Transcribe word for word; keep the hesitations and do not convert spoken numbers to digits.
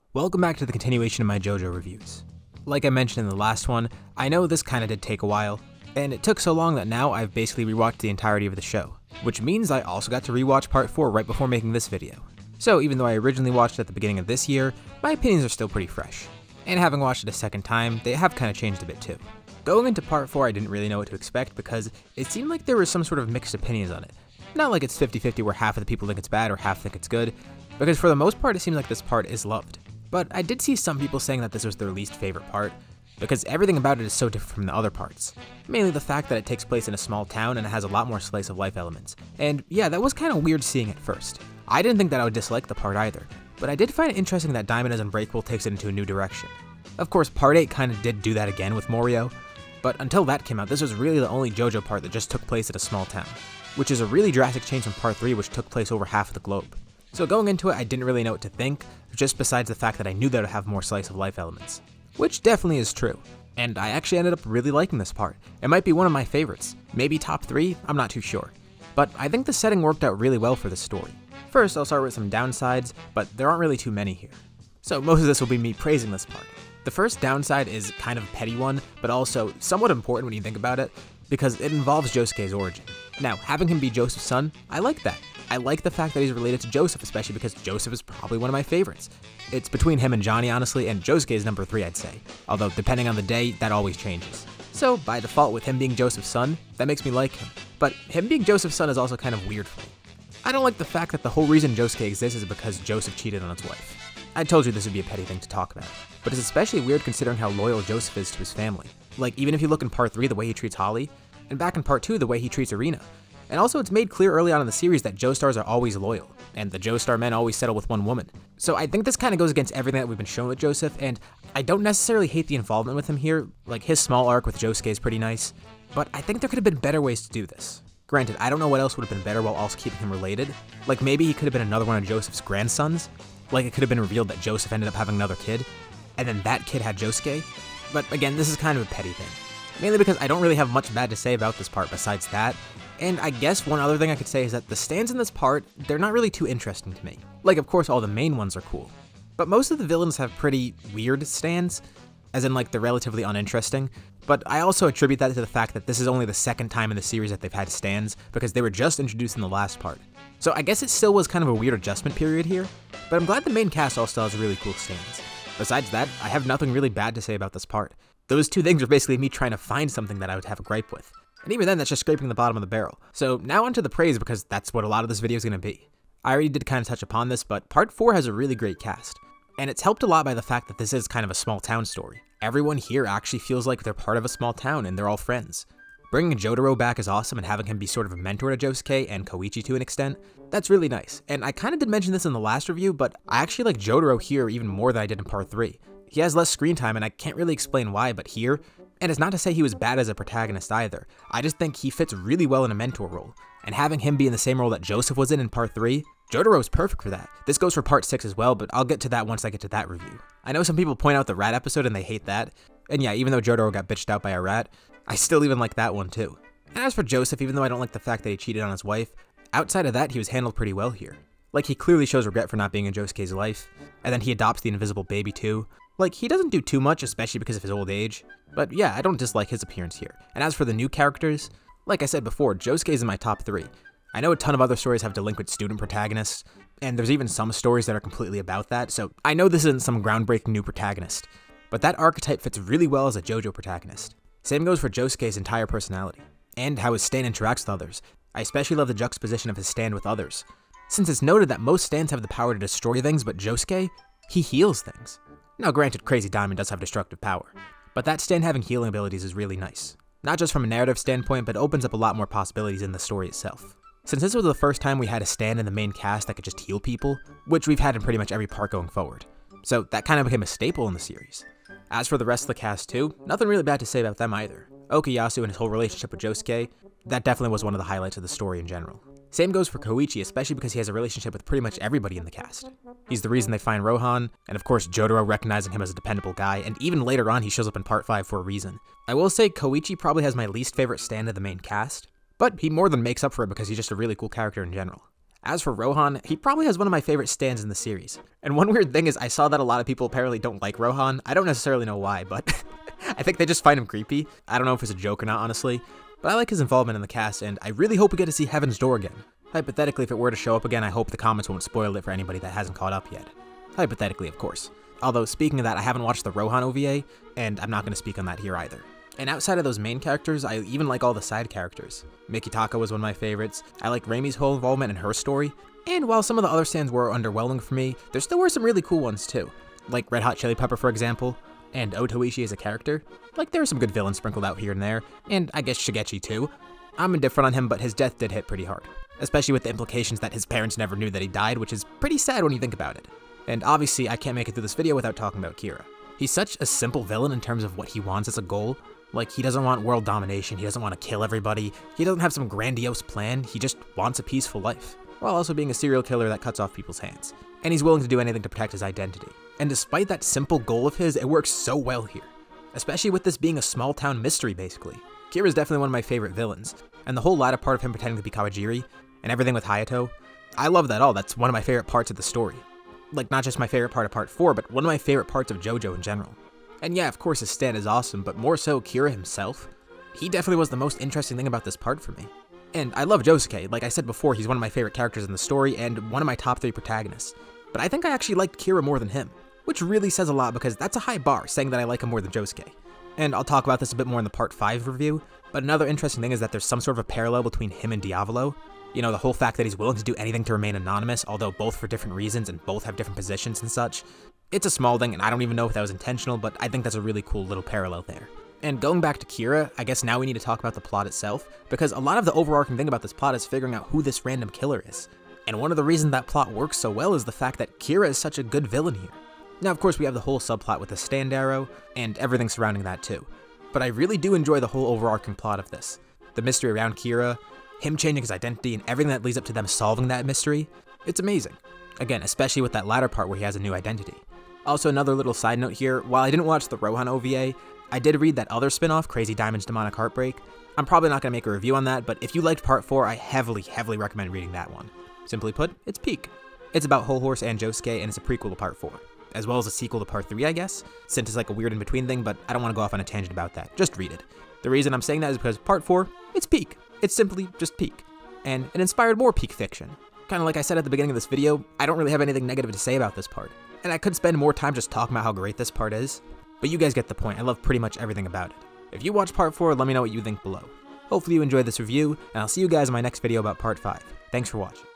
Welcome back to the continuation of my JoJo reviews. Like I mentioned in the last one, I know this kinda did take a while, and it took so long that now I've basically rewatched the entirety of the show, which means I also got to rewatch part four right before making this video. So even though I originally watched it at the beginning of this year, my opinions are still pretty fresh. And having watched it a second time, they have kinda changed a bit too. Going into part four, I didn't really know what to expect because it seemed like there was some sort of mixed opinions on it. Not like it's fifty fifty where half of the people think it's bad or half think it's good, because for the most part it seems like this part is loved. But I did see some people saying that this was their least favorite part, because everything about it is so different from the other parts. Mainly the fact that it takes place in a small town and it has a lot more slice of life elements. And yeah, that was kind of weird seeing at first. I didn't think that I would dislike the part either, but I did find it interesting that Diamond as Unbreakable takes it into a new direction. Of course, part eight kind of did do that again with Morio, but until that came out, this was really the only JoJo part that just took place at a small town, which is a really drastic change from part three, which took place over half of the globe. So going into it, I didn't really know what to think, just besides the fact that I knew that it would have more slice of life elements. Which definitely is true, and I actually ended up really liking this part. It might be one of my favorites, maybe top three, I'm not too sure. But I think the setting worked out really well for this story. First, I'll start with some downsides, but there aren't really too many here. So most of this will be me praising this part. The first downside is kind of a petty one, but also somewhat important when you think about it, because it involves Josuke's origin. Now, having him be Joseph's son, I like that. I like the fact that he's related to Joseph, especially because Joseph is probably one of my favorites. It's between him and Johnny, honestly, and Josuke is number three, I'd say. Although, depending on the day, that always changes. So, by default, with him being Joseph's son, that makes me like him. But him being Joseph's son is also kind of weird for me. I don't like the fact that the whole reason Josuke exists is because Joseph cheated on his wife. I told you this would be a petty thing to talk about, but it's especially weird considering how loyal Joseph is to his family. Like, even if you look in part three, the way he treats Holly, and back in part two, the way he treats Irina. And also, it's made clear early on in the series that Joestars are always loyal, and the Joestar men always settle with one woman. So I think this kind of goes against everything that we've been shown with Joseph, and I don't necessarily hate the involvement with him here. Like, his small arc with Josuke is pretty nice, but I think there could have been better ways to do this. Granted, I don't know what else would have been better while also keeping him related. Like, maybe he could have been another one of Joseph's grandsons. Like, it could have been revealed that Joseph ended up having another kid, and then that kid had Josuke. But again, this is kind of a petty thing. Mainly because I don't really have much bad to say about this part besides that. And I guess one other thing I could say is that the stands in this part, they're not really too interesting to me. Like, of course, all the main ones are cool, but most of the villains have pretty weird stands, as in, like, they're relatively uninteresting. But I also attribute that to the fact that this is only the second time in the series that they've had stands, because they were just introduced in the last part. So I guess it still was kind of a weird adjustment period here, but I'm glad the main cast all still has really cool stands. Besides that, I have nothing really bad to say about this part. Those two things are basically me trying to find something that I would have a gripe with. And even then, that's just scraping the bottom of the barrel. So now onto the praise, because that's what a lot of this video is going to be. I already did kind of touch upon this, but part four has a really great cast. And it's helped a lot by the fact that this is kind of a small town story. Everyone here actually feels like they're part of a small town and they're all friends. Bringing Jotaro back is awesome, and having him be sort of a mentor to Josuke and Koichi to an extent, that's really nice. And I kind of did mention this in the last review, but I actually like Jotaro here even more than I did in part three. He has less screen time, and I can't really explain why, but here, and it's not to say he was bad as a protagonist either, I just think he fits really well in a mentor role, and having him be in the same role that Joseph was in in part three, Jotaro is perfect for that. This goes for part six as well, but I'll get to that once I get to that review. I know some people point out the rat episode and they hate that, and yeah, even though Jotaro got bitched out by a rat, I still even like that one too. And as for Joseph, even though I don't like the fact that he cheated on his wife, outside of that he was handled pretty well here. Like, he clearly shows regret for not being in Josuke's life, and then he adopts the invisible baby too. Like, he doesn't do too much, especially because of his old age, but yeah, I don't dislike his appearance here. And as for the new characters, like I said before, Josuke is in my top three. I know a ton of other stories have delinquent student protagonists, and there's even some stories that are completely about that, so I know this isn't some groundbreaking new protagonist, but that archetype fits really well as a JoJo protagonist. Same goes for Josuke's entire personality, and how his stand interacts with others. I especially love the juxtaposition of his stand with others, since it's noted that most stands have the power to destroy things, but Josuke, he heals things. Now granted, Crazy Diamond does have destructive power, but that stand having healing abilities is really nice. Not just from a narrative standpoint, but opens up a lot more possibilities in the story itself. Since this was the first time we had a stand in the main cast that could just heal people, which we've had in pretty much every part going forward. So that kind of became a staple in the series. As for the rest of the cast too, nothing really bad to say about them either. Okuyasu and his whole relationship with Josuke, that definitely was one of the highlights of the story in general. Same goes for Koichi, especially because he has a relationship with pretty much everybody in the cast. He's the reason they find Rohan, and of course Jotaro recognizing him as a dependable guy, and even later on he shows up in part five for a reason. I will say Koichi probably has my least favorite stand of the main cast, but he more than makes up for it because he's just a really cool character in general. As for Rohan, he probably has one of my favorite stands in the series. And one weird thing is I saw that a lot of people apparently don't like Rohan. I don't necessarily know why, but I think they just find him creepy. I don't know if it's a joke or not, honestly. But I like his involvement in the cast, and I really hope we get to see Heaven's Door again. Hypothetically, if it were to show up again, I hope the comments won't spoil it for anybody that hasn't caught up yet. Hypothetically, of course. Although, speaking of that, I haven't watched the Rohan O V A, and I'm not going to speak on that here either. And outside of those main characters, I even like all the side characters. Mikitaka was one of my favorites. I like Reimi's whole involvement in her story. And while some of the other stands were underwhelming for me, there still were some really cool ones too. Like Red Hot Chili Pepper, for example, and Otoishi as a character. Like, there are some good villains sprinkled out here and there, and I guess Shigechi too. I'm indifferent on him, but his death did hit pretty hard. Especially with the implications that his parents never knew that he died, which is pretty sad when you think about it. And obviously, I can't make it through this video without talking about Kira. He's such a simple villain in terms of what he wants as a goal. Like, he doesn't want world domination, he doesn't want to kill everybody, he doesn't have some grandiose plan, he just wants a peaceful life, while also being a serial killer that cuts off people's hands. And he's willing to do anything to protect his identity. And despite that simple goal of his, it works so well here. Especially with this being a small town mystery, basically. Kira's definitely one of my favorite villains, and the whole latter part of him pretending to be Kawajiri, and everything with Hayato, I love that all, that's one of my favorite parts of the story. Like, not just my favorite part of part four, but one of my favorite parts of Jojo in general. And yeah, of course his stand is awesome, but more so Kira himself. He definitely was the most interesting thing about this part for me. And I love Josuke, like I said before, he's one of my favorite characters in the story, and one of my top three protagonists. But I think I actually liked Kira more than him, which really says a lot because that's a high bar, saying that I like him more than Josuke. And I'll talk about this a bit more in the part five review, but another interesting thing is that there's some sort of a parallel between him and Diavolo. You know, the whole fact that he's willing to do anything to remain anonymous, although both for different reasons and both have different positions and such. It's a small thing, and I don't even know if that was intentional, but I think that's a really cool little parallel there. And going back to Kira, I guess now we need to talk about the plot itself, because a lot of the overarching thing about this plot is figuring out who this random killer is. And one of the reasons that plot works so well is the fact that Kira is such a good villain here. Now, of course, we have the whole subplot with the stand arrow, and everything surrounding that too. But I really do enjoy the whole overarching plot of this. The mystery around Kira, him changing his identity, and everything that leads up to them solving that mystery. It's amazing. Again, especially with that latter part where he has a new identity. Also, another little side note here, while I didn't watch the Rohan O V A, I did read that other spin-off, Crazy Diamond's Demonic Heartbreak. I'm probably not going to make a review on that, but if you liked part four, I heavily, heavily recommend reading that one. Simply put, it's peak. It's about Whole Horse and Josuke, and it's a prequel to part four. As well as a sequel to part three, I guess, since it's like a weird in-between thing, but I don't want to go off on a tangent about that. Just read it. The reason I'm saying that is because part four, it's peak. It's simply just peak. And it inspired more peak fiction. Kind of like I said at the beginning of this video, I don't really have anything negative to say about this part. And I could spend more time just talking about how great this part is, but you guys get the point. I love pretty much everything about it. If you watch part four, let me know what you think below. Hopefully you enjoyed this review, and I'll see you guys in my next video about part five. Thanks for watching.